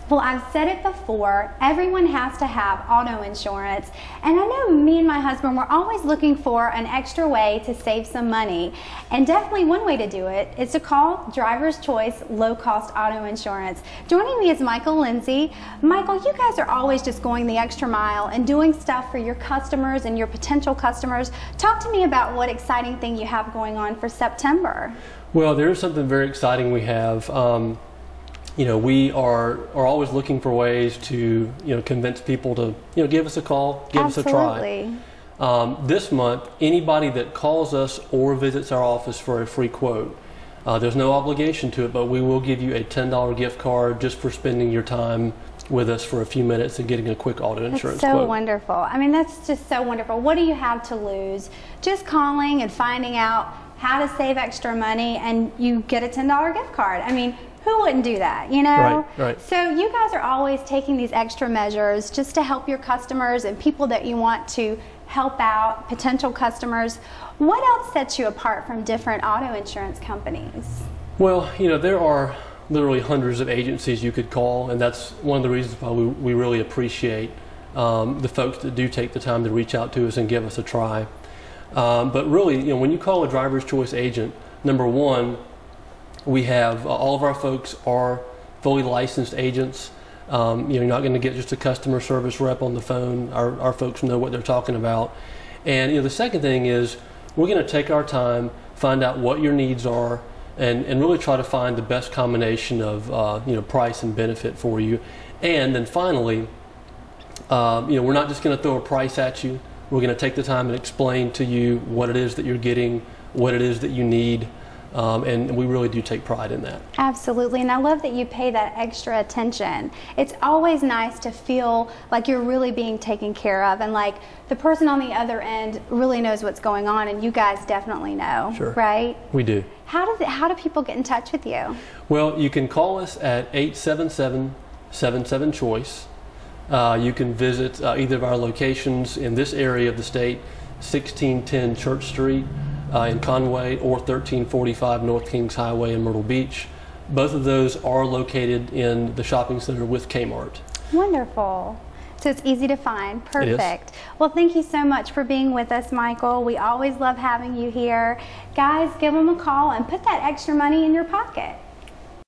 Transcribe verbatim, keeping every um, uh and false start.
Well, I've said it before, everyone has to have auto insurance. And I know me and my husband, we're always looking for an extra way to save some money. And definitely one way to do it is to call Driver's Choice Low Cost Auto Insurance. Joining me is Michael Lindsay. Michael, you guys are always just going the extra mile and doing stuff for your customers and your potential customers. Talk to me about what exciting thing you have going on for September. Well, there is something very exciting we have. Um, You know, we are, are always looking for ways to, you know, convince people to, you know, give us a call, give Absolutely. us a try. Um, this month, anybody that calls us or visits our office for a free quote, uh, there's no obligation to it, but we will give you a ten dollar gift card just for spending your time with us for a few minutes and getting a quick auto insurance That's so quote. wonderful. I mean, that's just so wonderful. What do you have to lose? Just calling and finding out how to save extra money, and you get a ten dollar gift card. I mean, who wouldn't do that, you know? Right, right. So you guys are always taking these extra measures just to help your customers and people that you want to help out, potential customers. What else sets you apart from different auto insurance companies? Well, you know, there are literally hundreds of agencies you could call, and that's one of the reasons why we, we really appreciate um, the folks that do take the time to reach out to us and give us a try. Um, but really, you know, when you call a Driver's Choice agent, number one, we have uh, all of our folks are fully licensed agents. Um, you know, you're not going to get just a customer service rep on the phone. Our, our folks know what they're talking about. And you know, the second thing is we're going to take our time, find out what your needs are, and, and really try to find the best combination of uh, you know, price and benefit for you. And then finally, um, you know, we're not just going to throw a price at you. We're going to take the time and explain to you what it is that you're getting, what it is that you need. Um, and we really do take pride in that. Absolutely, and I love that you pay that extra attention. It's always nice to feel like you're really being taken care of, and like the person on the other end really knows what's going on, and you guys definitely know, Sure. right? We do. How does it, how do people get in touch with you? Well, you can call us at eight seven seven, seven seven, choice. Uh, you can visit uh, either of our locations in this area of the state, sixteen ten Church Street, Uh, in Conway, or thirteen forty-five North Kings Highway in Myrtle Beach. Both of those are located in the shopping center with Kmart. Wonderful. So it's easy to find. Perfect. Well, thank you so much for being with us, Michael. We always love having you here. Guys, give them a call and put that extra money in your pocket.